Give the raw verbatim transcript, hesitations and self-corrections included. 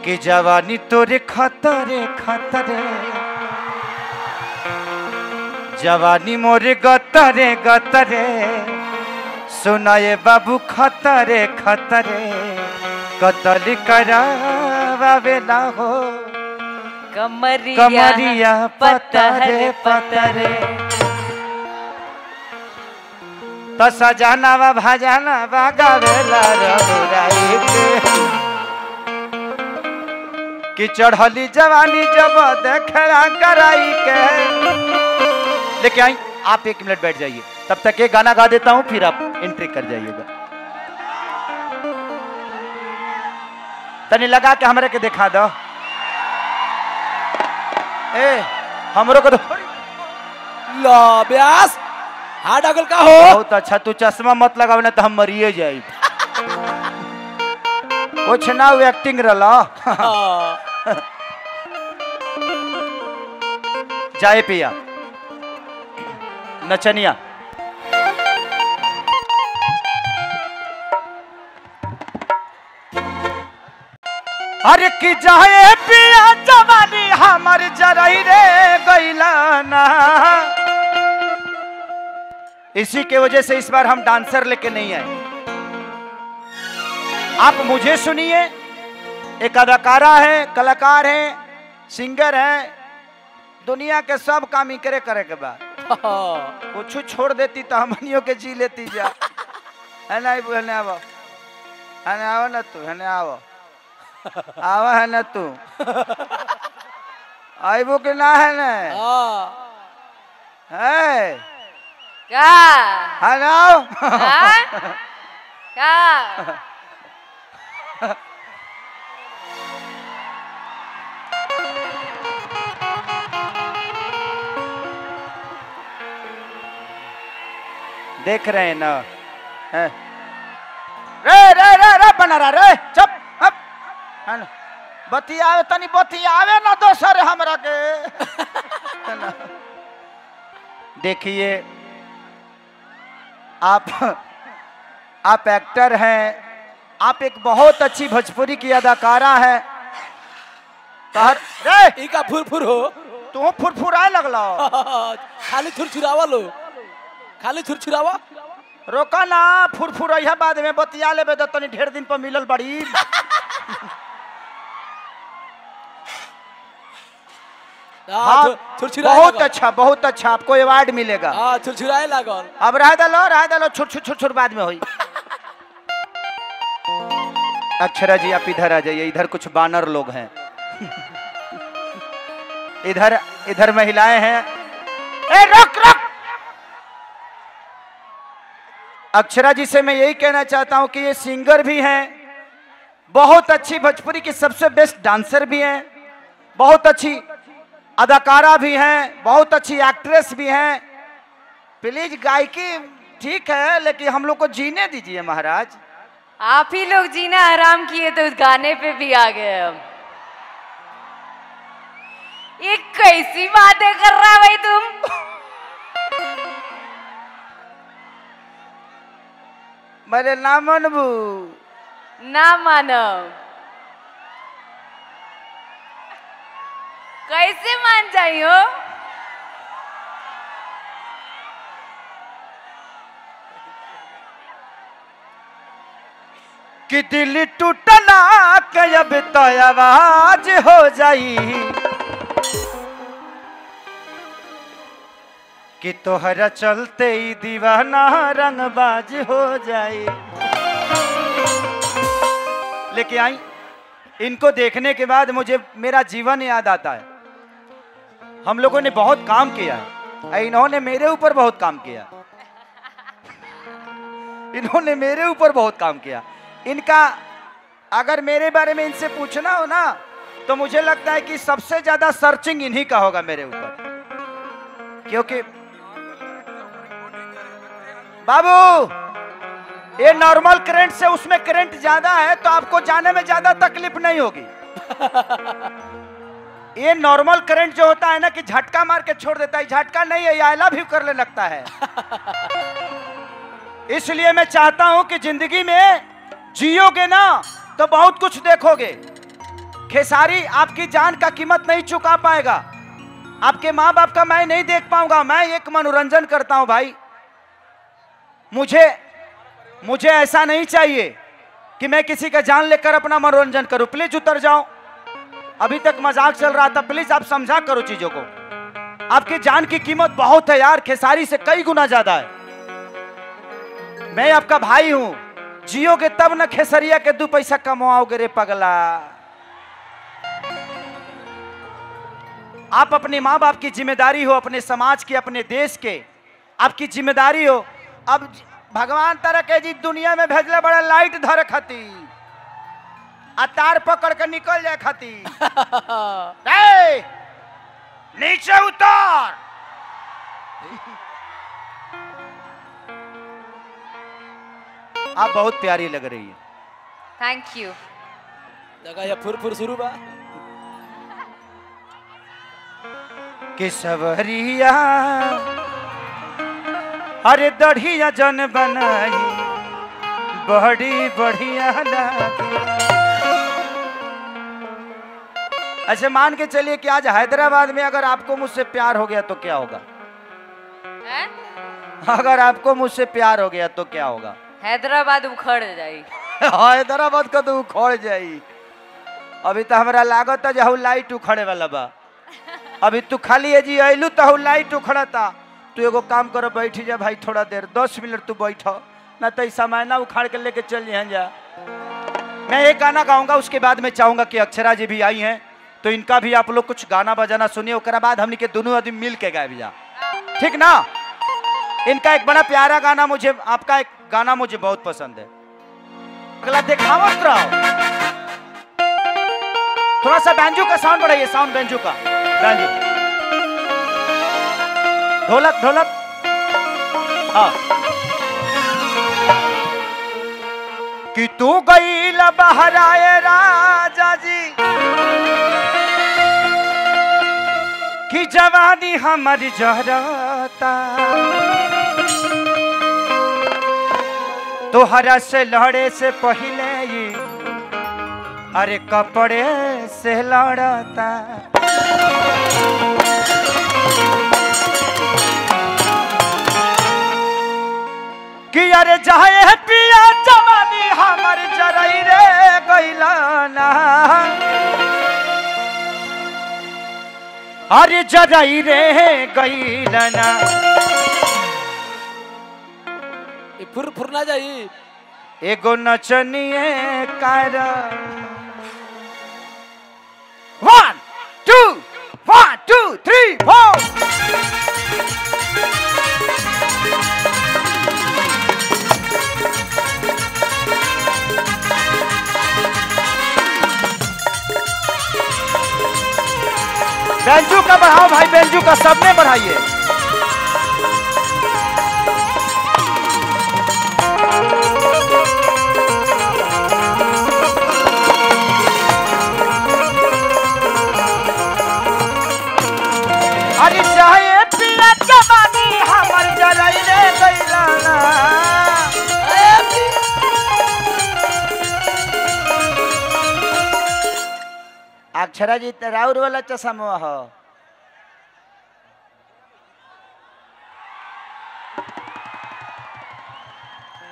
कि जवानी तोरे खतरे खतरे, जवानी मोरे गतरे गतरे, सुनाए बाबू खतरे खतरे, कतल करावेला हो कमरिया, कमरिया पतरे पतरे। तो सजाना वा भजाना वा गावेला रघुराई के, कि चढ़ली जवानी जब देखला कराई के। लेके आई आप एक मिनट बैठ जाइए, तब तक ये गाना गा देता हूं, फिर आप एंट्री कर जाइएगा। तनी लगा के हमरे के दिखा दो। ए हमरो को तो ला ब्यास हार्ड अगल का हो। बहुत अच्छा, तू चश्मा मत लगाओ ना तो हम मरिए जाए। कुछ ना वो एक्टिंग रला। जाए पिया नचनिया। अरे कि जाए पिया जवानी हमर जरई रे गइलाना। इसी के वजह से इस बार हम डांसर लेके नहीं आए। आप मुझे सुनिए, एक अदाकारा है, कलाकार है, सिंगर है, दुनिया के सब काम ही करे करे के बाद कुछ छोड़ देती तो हमनियों के जी लेती जा। है ना है आवो है ना आवो ना तू है ना आवो आवा है ना तू आईबो के ना है ना है क्या है ना क्या देख रहे हैं ना है? रे रे रे रे बना रहा रे चुप हप है ना बती आवे तनी बती आवे ना दोसर हमरा के है ना। देखिए आप आप एक्टर हैं, आप एक बहुत अच्छी भोजपुरी की अदाकारा है। तहर रे इका फुरफुर हो तू फुरफुराए लगला। खाली छुरछुरावा लो, खाली छुरछुरावा। रोका ना फुरफुर है बाद में बतिया लेबे तो तनी ढेर दिन पर मिलल बड़ी। हाँ, बहुत अच्छा बहुत अच्छा, आपको अवार्ड मिलेगा। हाँ छुरछुराए लागल। अब रह दलो रह दलो छुर छुर छुर छुर बाद में होई। अक्षरा जी आप इधर आ जाइए, इधर कुछ बानर लोग हैं। इधर इधर महिलाएं हैं। ए रुक रुक। अक्षरा जी से मैं यही कहना चाहता हूं कि ये सिंगर भी हैं, बहुत अच्छी भोजपुरी की सबसे बेस्ट डांसर भी हैं, बहुत अच्छी अदाकारा भी हैं, बहुत अच्छी एक्ट्रेस भी हैं। प्लीज गायकी ठीक है लेकिन हम लोग को जीने दीजिए महाराज। आप ही लोग जीना हराम किए तो उस गाने पे भी आ गए हम। ये कैसी बातें कर रहा है भाई तुम? मेरे ना मनबू ना मानो। कैसे मान जाइयो? कि दिल टूटना कब तो आवाज हो जाई, कि तोहरा चलते ही दीवाना रंगबाज हो जाए। लेके आई इनको देखने के बाद मुझे मेरा जीवन याद आता है। हम लोगों ने बहुत काम किया है, इन्होंने मेरे ऊपर बहुत काम किया, इन्होंने मेरे ऊपर बहुत काम किया। इनका अगर मेरे बारे में इनसे पूछना हो ना तो मुझे लगता है कि सबसे ज्यादा सर्चिंग इन्हीं का होगा मेरे ऊपर। क्योंकि बाबू ये नॉर्मल करंट से उसमें करंट ज्यादा है तो आपको जाने में ज्यादा तकलीफ नहीं होगी। ये नॉर्मल करंट जो होता है ना कि झटका मार के छोड़ देता है, झटका नहीं है, ये आई लव यू करने लगता है। इसलिए मैं चाहता हूं कि जिंदगी में जियोगे ना तो बहुत कुछ देखोगे, खेसारी आपकी जान का कीमत नहीं चुका पाएगा। आपके माँ बाप का मैं नहीं देख पाऊंगा। मैं एक मनोरंजन करता हूं भाई। मुझे मुझे ऐसा नहीं चाहिए कि मैं किसी का जान लेकर अपना मनोरंजन करूं। प्लीज उतर जाओ। अभी तक मजाक चल रहा था, प्लीज आप समझा करो चीजों को। आपकी जान की कीमत बहुत है यार, खेसारी से कई गुना ज्यादा है। मैं आपका भाई हूं, जियोगे तब न खेसरिया के दो पैसा कमाओगे रे पगला। आप अपने माँ बाप की जिम्मेदारी हो, अपने समाज की, अपने देश के आपकी जिम्मेदारी हो। अब भगवान तरह के जी दुनिया में भेजले बड़ा लाइट धर खाती आ तार पकड़ के निकल जाए खाती। नीचे उतर। आप बहुत प्यारी लग रही है। Thank you. जगह या फुर फुर शुरू बा कि सवरिया अरे दढ़िया जन बनाई बड़ी बढ़िया लगी। अच्छा मान के चलिए कि आज हैदराबाद में अगर आपको मुझसे प्यार हो गया तो क्या होगा? है? अगर आपको मुझसे प्यार हो गया तो क्या होगा? हैदराबाद उखड़ जाई। हैदराबाद का तो उखड़ जाई। अभी तो हमारा लागत है जहाँ लाइट उखड़े वाला बा। अभी तू खाली है जी आइलू तो लाइट उखड़ता। तू एगो काम करो, बैठी जा भाई थोड़ा देर, दस मिनट तू बैठो ना तो सामान ना उखाड़ के लेके चल यहाँ जा। मैं एक गाना गाऊंगा, उसके बाद मैं चाहूंगा कि अक्षरा जी भी आई हैं तो इनका भी आप लोग कुछ गाना बजाना सुनिए। उसके बाद हमने के दोनों आदमी मिल के गाए जा, ठीक ना? इनका एक बड़ा प्यारा गाना, मुझे आपका एक गाना मुझे बहुत पसंद है। अगला देखावत रहो। थोड़ा सा बैंजू का साउंड बढ़ाइए, साउंड बैंजू का, बैंजू, ढोलक ढोलक। हाँ कि तू गई बहराए राजा जी कि जवानी हमारी जहरता। तोहरा से लड़े से पहले ही अरे कपड़े से लड़ता। कि अरे जाए पिया जवानी हमर जरई रे गइलाना। अरे जरई रे गइलाना। ये फुर फुर ना जाई। एगो नचनिए कर one two one two three four. बेंजू का बढ़ाओ भाई, बेंजू का सबने बढ़ाइए। अरे चाहे पिया जवानी हमर जरई रे गइलाना। अक्षरा जी राउर वाला चश्मा हो।